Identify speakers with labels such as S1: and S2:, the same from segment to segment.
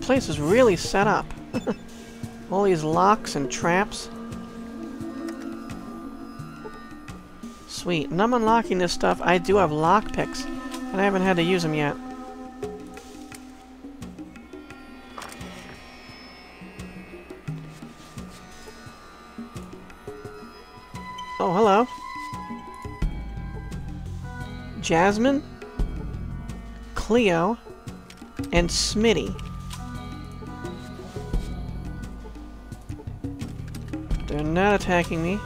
S1: place is really set up. All these locks and traps. Sweet. And I'm unlocking this stuff. I do have lockpicks, and I haven't had to use them yet. Oh, hello. Jasmine, Cleo, and Smitty. They're not attacking me.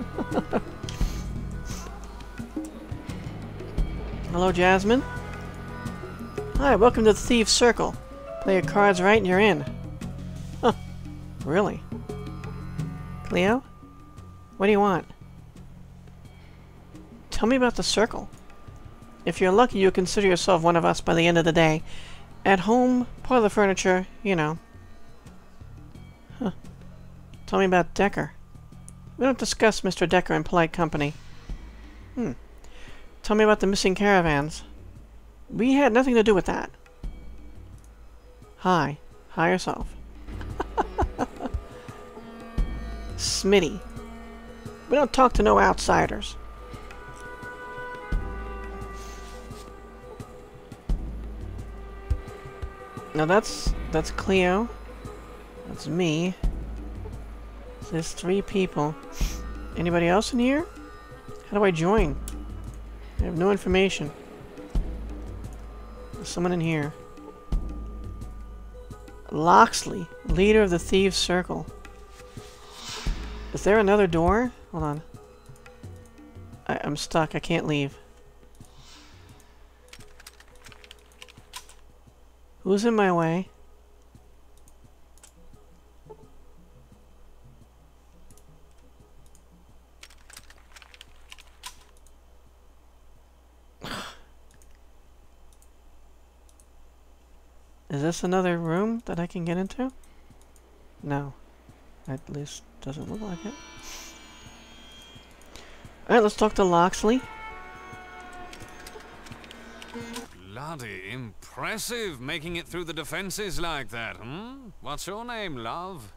S1: Hello, Jasmine. Hi, welcome to the Thieves Circle. Play your cards right and you're in. Huh. Really? Cleo? What do you want? Tell me about the circle. If you're lucky, you'll consider yourself one of us by the end of the day. At home, part of the furniture, you know. Huh. Tell me about Decker. We don't discuss Mr. Decker in polite company. Tell me about the missing caravans. We had nothing to do with that. Hi. Hi yourself. Smitty. We don't talk to no outsiders. Now that's Cleo. That's me. So there's 3 people. Anybody else in here? How do I join? I have no information. There's someone in here. Loxley, leader of the Thieves Circle. Is there another door? Hold on. I'm stuck. I can't leave. Who's in my way? Is this another room that I can get into? No. At least doesn't look like it. Alright, let's talk to Loxley.
S2: Bloody impressive, making it through the defenses like that, What's your name, love?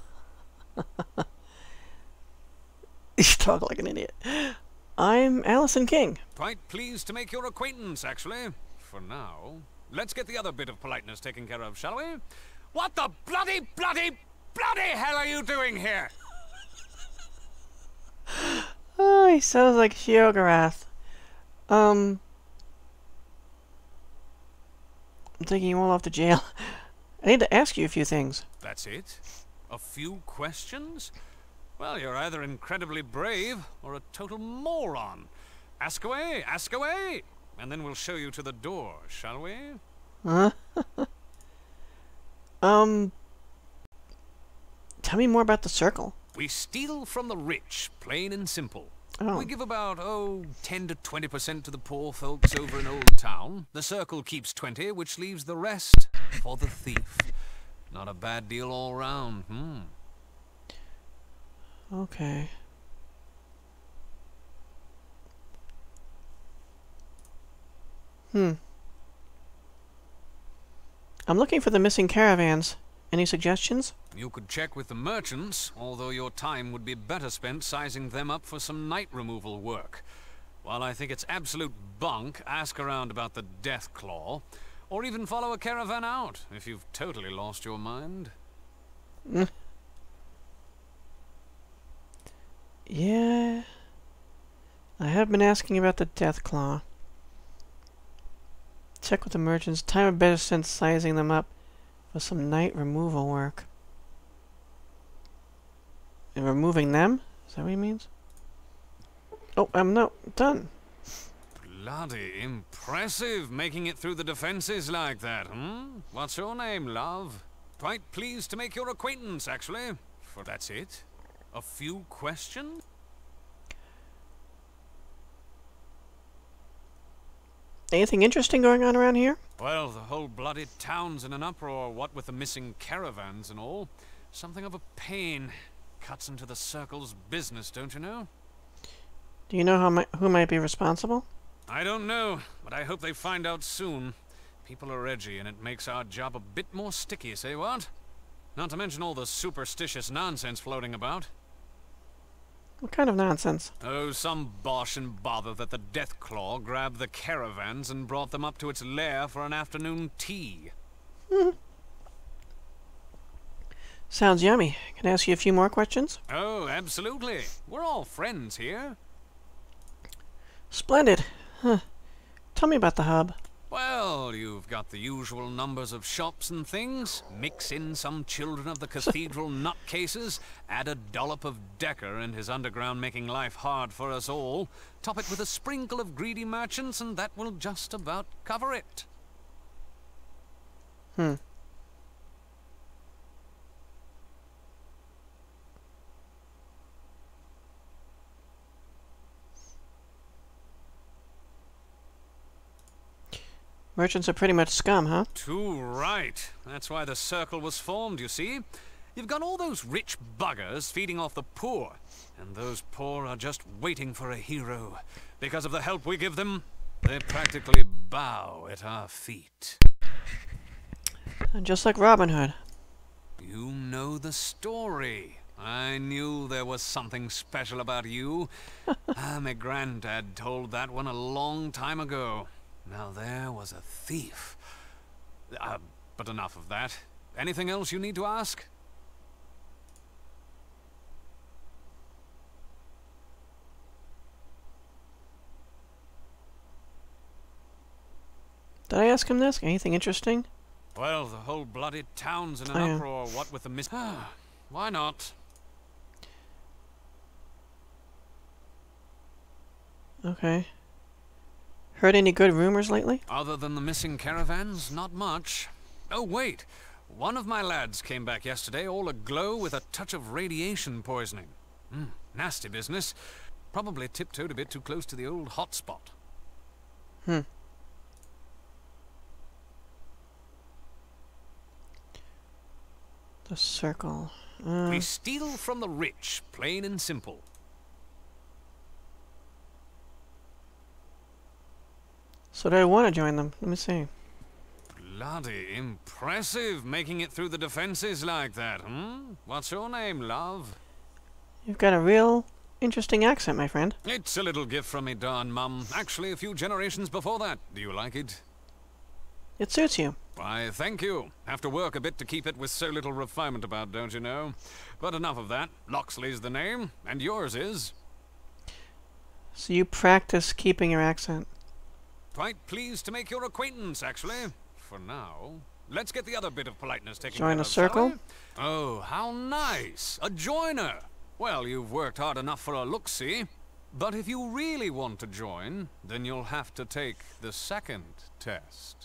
S1: You talk like an idiot. I'm Allison King.
S2: Quite pleased to make your acquaintance, actually. For now. Let's get the other bit of politeness taken care of, shall we? What the bloody hell are you doing here?
S1: Oh, he sounds like Shiogarath. I'm taking you all off to jail. I need to ask you a few things.
S2: That's it? A few questions? Well, you're either incredibly brave or a total moron. Ask away, and then we'll show you to the door, shall we?
S1: Huh? Tell me more about the circle.
S2: We steal from the rich, plain and simple.
S1: Oh.
S2: We give about, 10 to 20% to the poor folks over in Old Town. The circle keeps 20, which leaves the rest for the thief. Not a bad deal all round,
S1: Okay. I'm looking for the missing caravans. Any suggestions?
S2: You could check with the merchants, although your time would be better spent sizing them up for some night removal work. While I think it's absolute bunk, ask around about the Death Claw, or even follow a caravan out, if you've totally lost your mind.
S1: Yeah. I have been asking about the Death Claw. Check with the merchants. Time would better spent sizing them up for some night removal work. And removing them? Is that what he means? Oh, no. Done.
S2: Bloody impressive, making it through the defenses like that, What's your name, love? Quite pleased to make your acquaintance, actually. For that's it. A few questions?
S1: Anything interesting going on around here?
S2: Well, the whole bloody town's in an uproar, what with the missing caravans and all. Something of a pain. Cuts into the circle's business, don't you know?
S1: Do you know who might be responsible?
S2: I don't know, but I hope they find out soon. People are edgy, and it makes our job a bit more sticky, say what? Not to mention all the superstitious nonsense floating about.
S1: What kind of nonsense?
S2: Oh, some bosh and bother that the Deathclaw grabbed the caravans and brought them up to its lair for an afternoon tea.
S1: Sounds yummy. Can I ask you a few more questions?
S2: Oh, absolutely. We're all friends here.
S1: Splendid. Huh. Tell me about the hub.
S2: Well, you've got the usual numbers of shops and things. Mix in some children of the cathedral nutcases, add a dollop of Decker and his underground making life hard for us all, top it with a sprinkle of greedy merchants, and that will just about cover it.
S1: Merchants are pretty much scum, huh?
S2: Too right. That's why the circle was formed, you see. You've got all those rich buggers feeding off the poor, and those poor are just waiting for a hero. Because of the help we give them, they practically bow at our feet.
S1: Just like Robin Hood.
S2: You know the story. I knew there was something special about you. My granddad told that one a long time ago. Now there was a thief. But enough of that. Anything else you need to ask?
S1: Did I ask him this? Anything interesting?
S2: Well, the whole bloody town's in an uproar, what with the Why not?
S1: Okay. Heard any good rumors lately?
S2: Other than the missing caravans, not much. Oh, wait. One of my lads came back yesterday all aglow with a touch of radiation poisoning. Nasty business. Probably tiptoed a bit too close to the old hotspot.
S1: The circle.
S2: We steal from the rich, plain and simple.
S1: So do I want to join them? Let me see.
S2: Bloody impressive, making it through the defenses like that, What's your name, love?
S1: You've got a real interesting accent, my friend.
S2: It's a little gift from me, darn mum. Actually, a few generations before that. Do you like it?
S1: It suits you.
S2: Why, thank you. Have to work a bit to keep it with so little refinement about, don't you know? But enough of that. Loxley's the name, and yours is?
S1: So you practice keeping your accent.
S2: Quite pleased to make your acquaintance, actually. For now. Let's get the other bit of politeness taken care of.
S1: Join a circle?
S2: Oh, how nice! A joiner! Well, you've worked hard enough for a look-see. But if you really want to join, then you'll have to take the second test.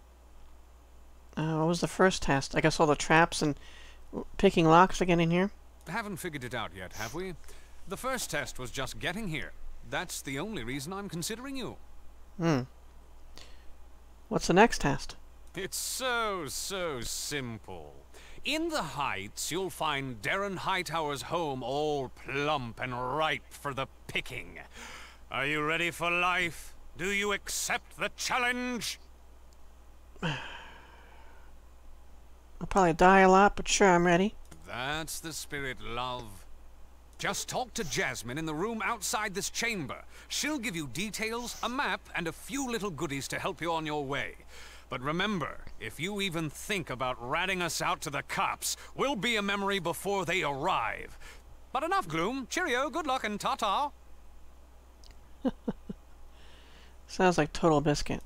S1: What was the first test? I guess all the traps and picking locks to get in here?
S2: Haven't figured it out yet, have we? The first test was just getting here. That's the only reason I'm considering you.
S1: What's the next test?
S2: It's so simple. In the Heights, you'll find Darren Hightower's home all plump and ripe for the picking. Are you ready for life? Do you accept the challenge?
S1: I'll probably die a lot, but sure, I'm ready.
S2: That's the spirit, love. Just talk to Jasmine in the room outside this chamber. She'll give you details, a map, and a few little goodies to help you on your way. But remember, if you even think about ratting us out to the cops, we'll be a memory before they arrive. But enough gloom. Cheerio, good luck, and ta-ta.
S1: Sounds like Total Biscuit.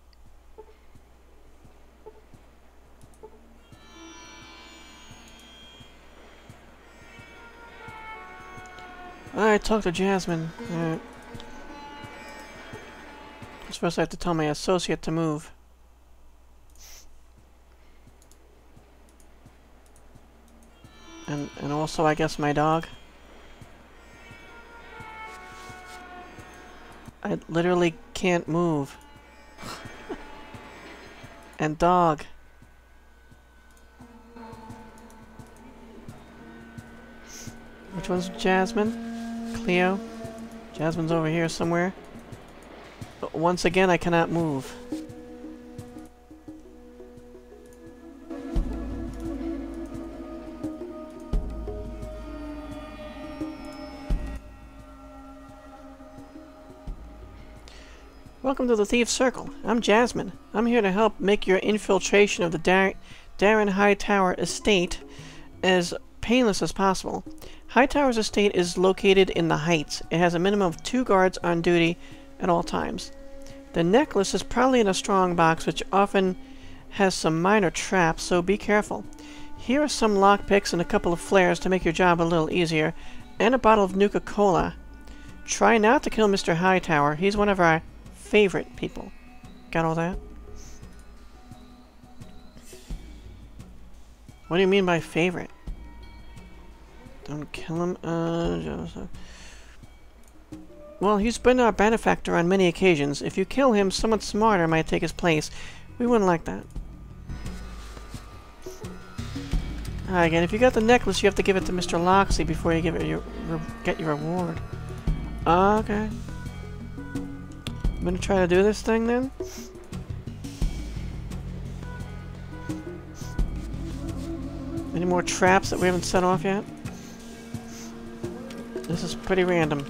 S1: Alright, talk to Jasmine. Alright. First I have to tell my associate to move. And also, I guess, my dog. I literally can't move. And dog. Which one's Jasmine? Cleo? Jasmine's over here somewhere. But once again, I cannot move. Welcome to the Thieves Circle. I'm Jasmine. I'm here to help make your infiltration of the Darren Hightower estate as painless as possible. Hightower's estate is located in the Heights. It has a minimum of 2 guards on duty at all times. The necklace is probably in a strong box, which often has some minor traps, so be careful. Here are some lockpicks and a couple of flares to make your job a little easier, and a bottle of Nuka-Cola. Try not to kill Mr. Hightower. He's one of our favorite people. Got all that? What do you mean by favorite? Don't kill him. Joseph. Well, he's been our benefactor on many occasions. If you kill him, someone smarter might take his place. We wouldn't like that. Alright, again, if you got the necklace, you have to give it to Mr. Loxley before you get your reward. Okay. I'm gonna try to do this thing then. Any more traps that we haven't set off yet? This is pretty random.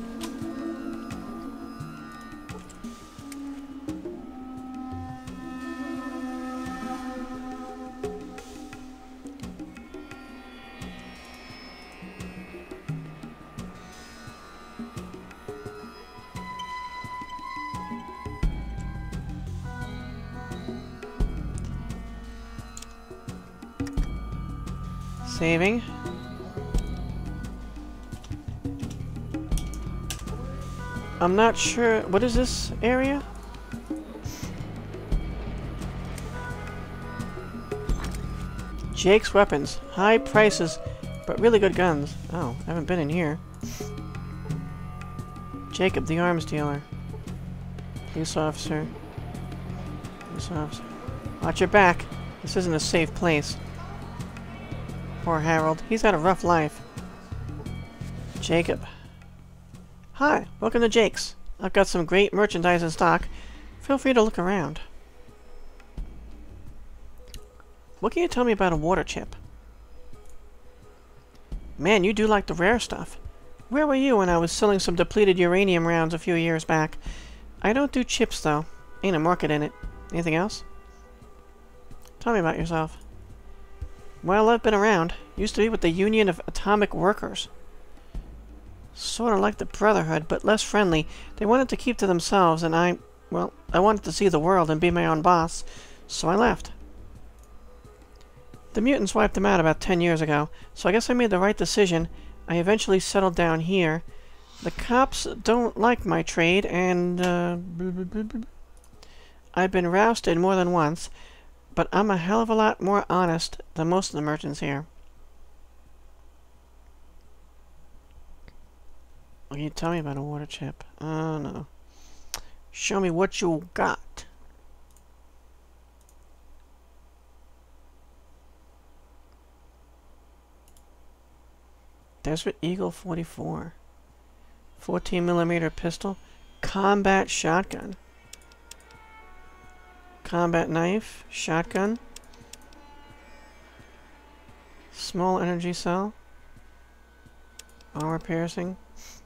S1: Saving. I'm not sure. What is this area? Jake's weapons. High prices, but really good guns. Oh, I haven't been in here. Jacob, the arms dealer. Police officer. Police officer. Watch your back. This isn't a safe place. Poor Harold. He's had a rough life. Jacob. Hi, welcome to Jake's. I've got some great merchandise in stock. Feel free to look around. What can you tell me about a water chip? Man, you do like the rare stuff. Where were you when I was selling some depleted uranium rounds a few years back? I don't do chips, though. Ain't a market in it. Anything else? Tell me about yourself. Well, I've been around. Used to be with the Union of Atomic Workers. Sort of like the Brotherhood, but less friendly. They wanted to keep to themselves, and I wanted to see the world and be my own boss, so I left. The mutants wiped them out about 10 years ago, so I guess I made the right decision. I eventually settled down here. The cops don't like my trade, and, I've been rousted more than once. But I'm a hell of a lot more honest than most of the merchants here. What can you tell me about a water chip? No. Show me what you got. Desert Eagle 44. 14mm pistol. Combat shotgun. Combat knife, shotgun, small energy cell, armor piercing,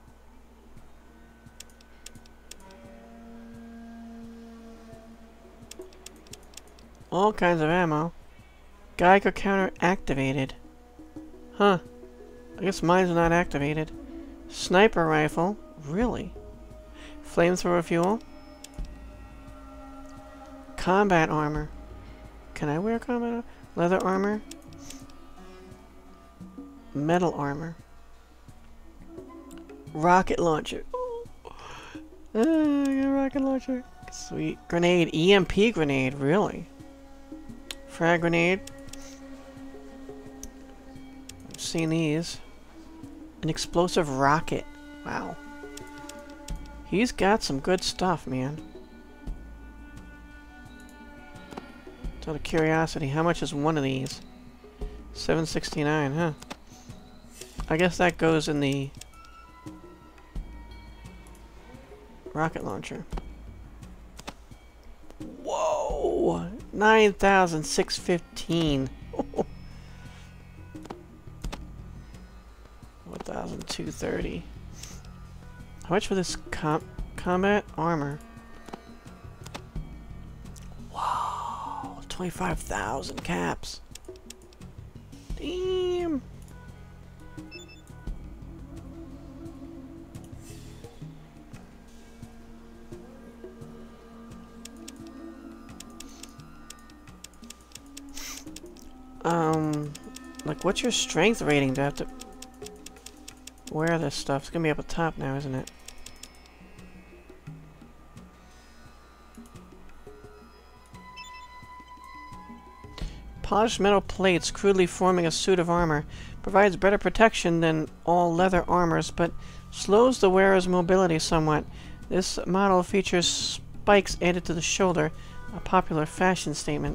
S1: all kinds of ammo. Geiger counter activated. Huh. I guess mine's not activated. Sniper rifle. Really? Flamethrower fuel. Combat armor. Can I wear combat armor? Leather armor. Metal armor. Rocket launcher. I got a rocket launcher. Sweet. Grenade. EMP grenade. Really? Frag grenade. I've seen these. An explosive rocket. Wow. He's got some good stuff, man. Out of curiosity, how much is one of these? $7.69, huh? I guess that goes in the rocket launcher. Whoa! 9,615. 1,230. How much for this combat armor? 25,000 caps. Damn. Like, what's your strength rating? Do I have to wear this stuff? It's gonna be up at top now, isn't it? Polished metal plates, crudely forming a suit of armor, provides better protection than all leather armors, but slows the wearer's mobility somewhat. This model features spikes added to the shoulder, a popular fashion statement.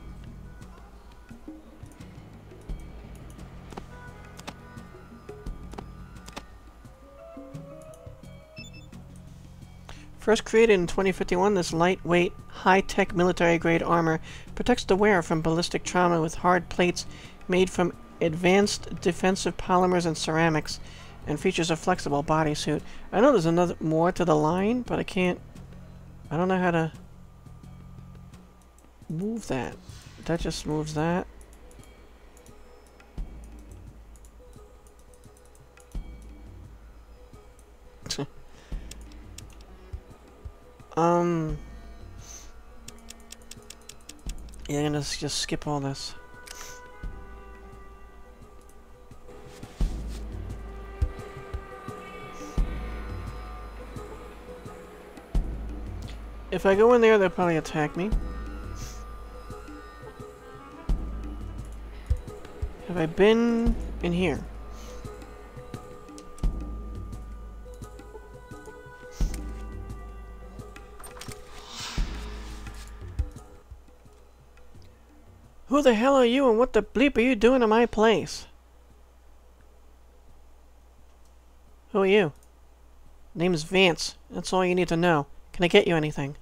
S1: First created in 2051, this lightweight, high-tech military-grade armor protects the wearer from ballistic trauma with hard plates made from advanced defensive polymers and ceramics, and features a flexible bodysuit. I know there's another more to the line, but I don't know how to move that. That just moves that. Yeah, I'm gonna just skip all this. If I go in there, they'll probably attack me. Have I been in here? Who the hell are you and what the bleep are you doing in my place? Who are you? Name's Vance. That's all you need to know. Can I get you anything?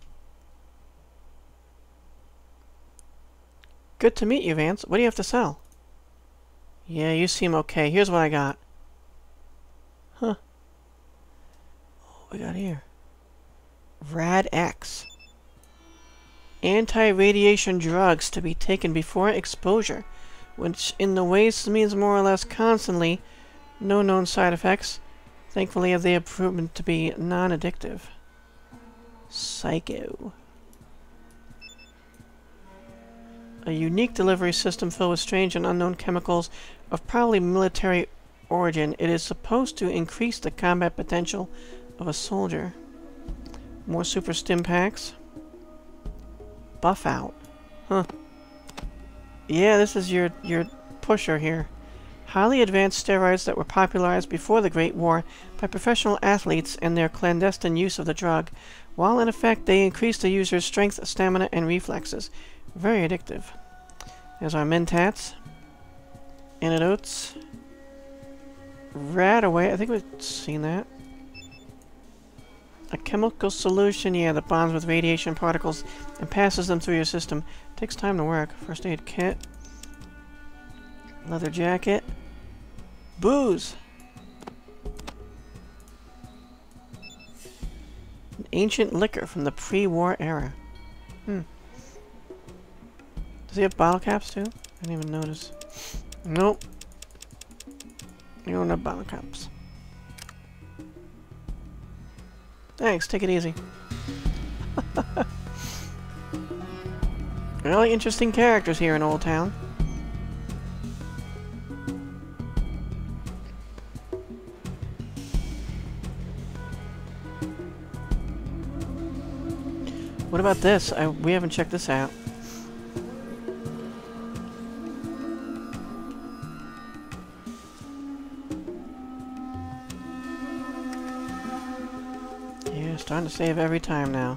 S1: Good to meet you, Vance. What do you have to sell? Yeah, you seem okay. Here's what I got. Huh. What we got here? Rad X. Anti-radiation drugs to be taken before exposure, which in the waste means more or less constantly. No known side effects. Thankfully, they have proven to be non-addictive. Psycho. A unique delivery system filled with strange and unknown chemicals of probably military origin. It is supposed to increase the combat potential of a soldier. More super stim packs. Buff out. Huh. Yeah, this is your pusher here. Highly advanced steroids that were popularized before the Great War by professional athletes and their clandestine use of the drug. While in effect, they increase the user's strength, stamina, and reflexes. Very addictive. There's our Mentats. Antidotes. Radaway. I think we've seen that. A chemical solution, yeah, that bonds with radiation particles and passes them through your system. Takes time to work. First aid kit. Leather jacket. Booze. An ancient liquor from the pre-war era. Does he have bottle caps too? I didn't even notice. Nope. You don't have bottle caps. Thanks, take it easy. Really interesting characters here in Old Town. What about this? We haven't checked this out. Yeah, starting to save every time now.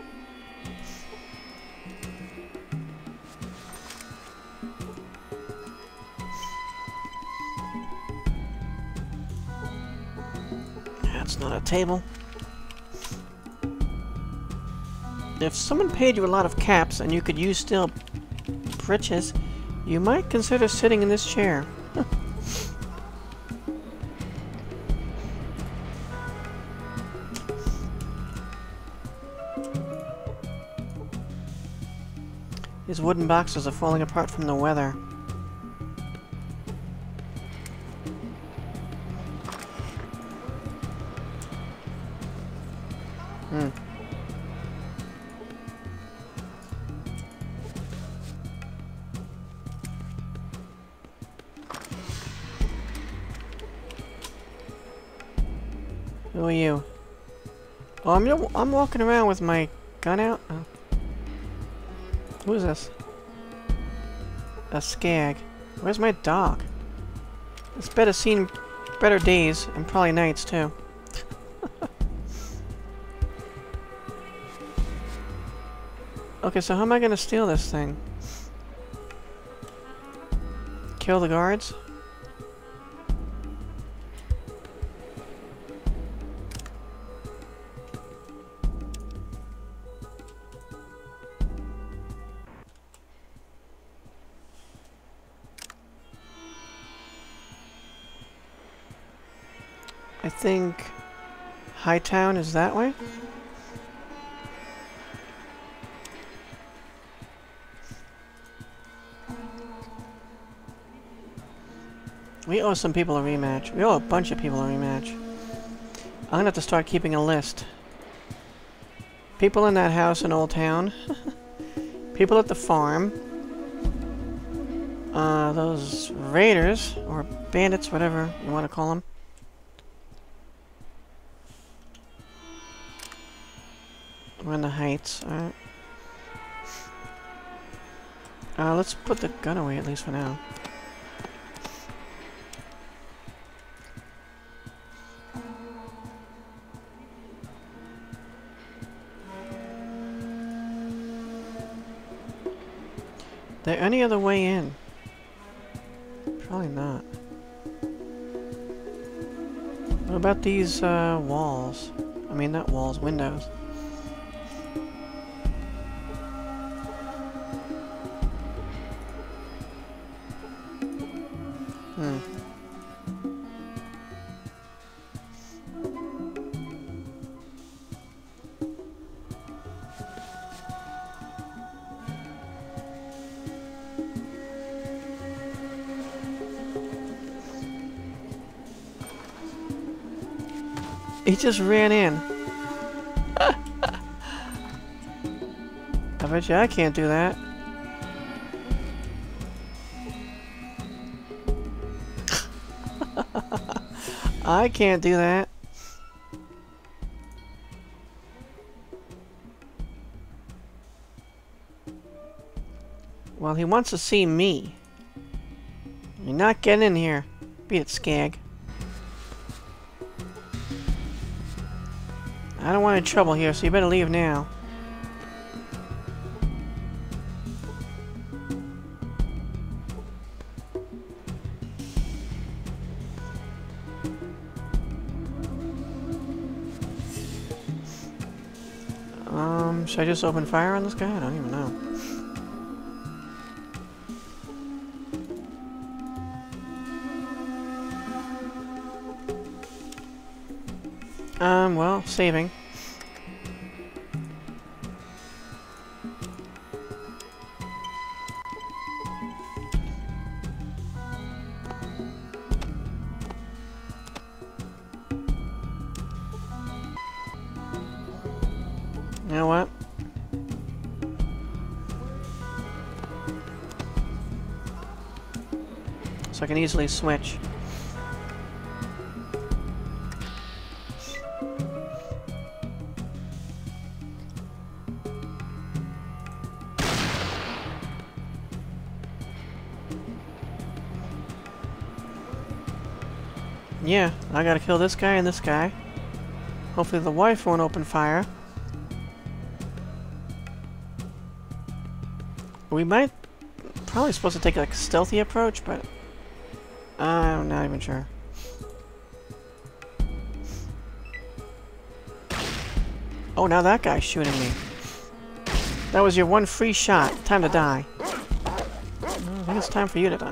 S1: That's not a table. If someone paid you a lot of caps and you could use steel britches, you might consider sitting in this chair. These wooden boxes are falling apart from the weather. Who are you? Oh, I'm walking around with my gun out. Oh. Who is this? A skag. Where's my dog? This bed has seen better days, and probably nights, too. Okay, so how am I gonna steal this thing? Kill the guards? I think Hightown is that way? We owe some people a rematch. We owe a bunch of people a rematch. I'm gonna have to start keeping a list. People in that house in Old Town. People at the farm. Those raiders, or bandits, whatever you want to call them. We're in the Heights, alright. Let's put the gun away, at least for now. There any other way in? Probably not. What about these, walls? I mean, not walls, windows. He just ran in. I bet you I can't do that. I can't do that. Well, he wants to see me. You're not getting in here. Beat it, Skag. I don't want any trouble here, so you better leave now. Should I just open fire on this guy? I don't even know. Well, saving. You know what? So I can easily switch. Yeah, I gotta kill this guy and this guy. Hopefully the wife won't open fire. We might... probably supposed to take like a stealthy approach, but... I'm not even sure. Oh, now that guy's shooting me. That was your one free shot. Time to die. I think it's time for you to die.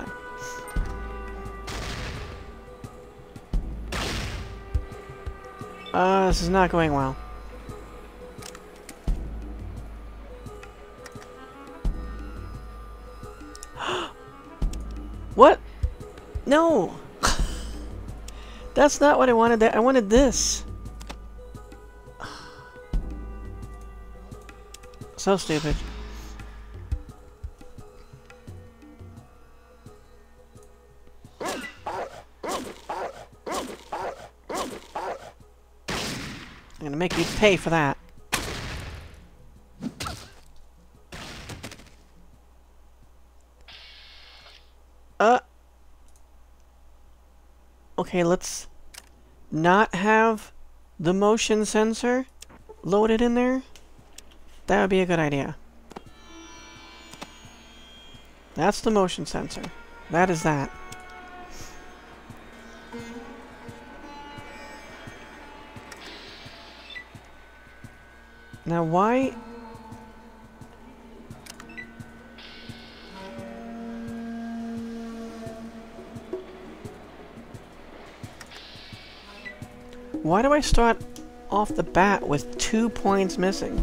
S1: This is not going well. What? No! That's not what I wanted. I wanted this. So stupid. I'm gonna make you pay for that. Okay, let's not have the motion sensor loaded in there. That would be a good idea. That's the motion sensor. That is that. Now why... Why do I start off the bat with 2 points missing?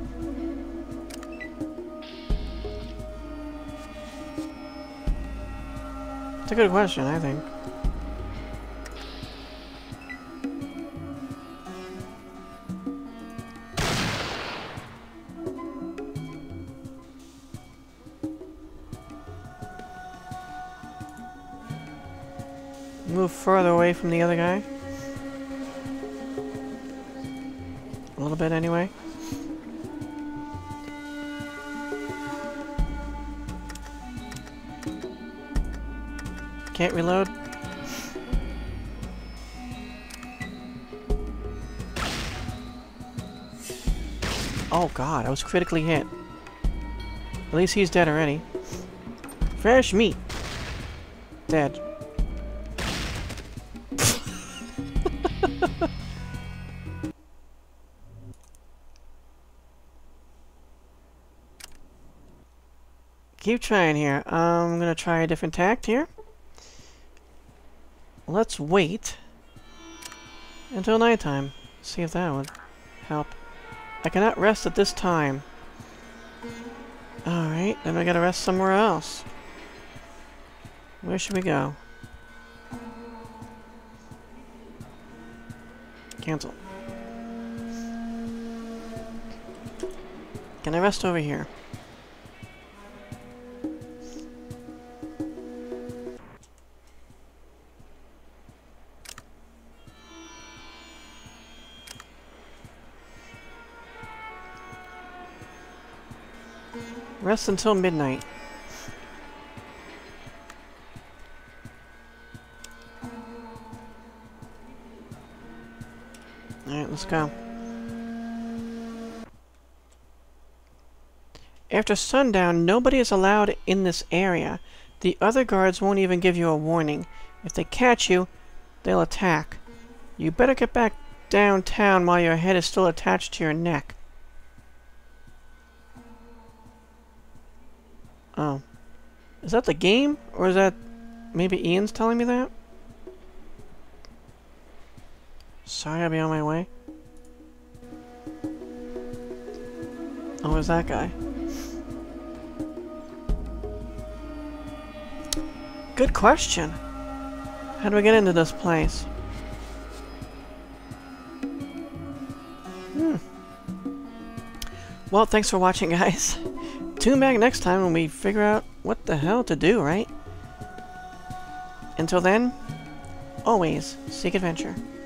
S1: It's a good question, I think. Move further away from the other guy. A little bit, anyway. Can't reload. Oh god, I was critically hit. At least he's dead already. Fresh meat. Dead. Keep trying here. I'm gonna try a different tact here. Let's wait until nighttime. See if that would help. I cannot rest at this time. Alright, then we gotta rest somewhere else. Where should we go? Cancel. Can I rest over here? Rest until midnight. Alright, let's go. After sundown, nobody is allowed in this area. The other guards won't even give you a warning. If they catch you, they'll attack. You better get back downtown while your head is still attached to your neck. Oh. Is that the game? Or is that... maybe Ian's telling me that? Sorry, I'll be on my way. Oh, where's that guy? Good question. How do I get into this place? Well, thanks for watching, guys. Tune back next time when we figure out what the hell to do, right? Until then, always seek adventure.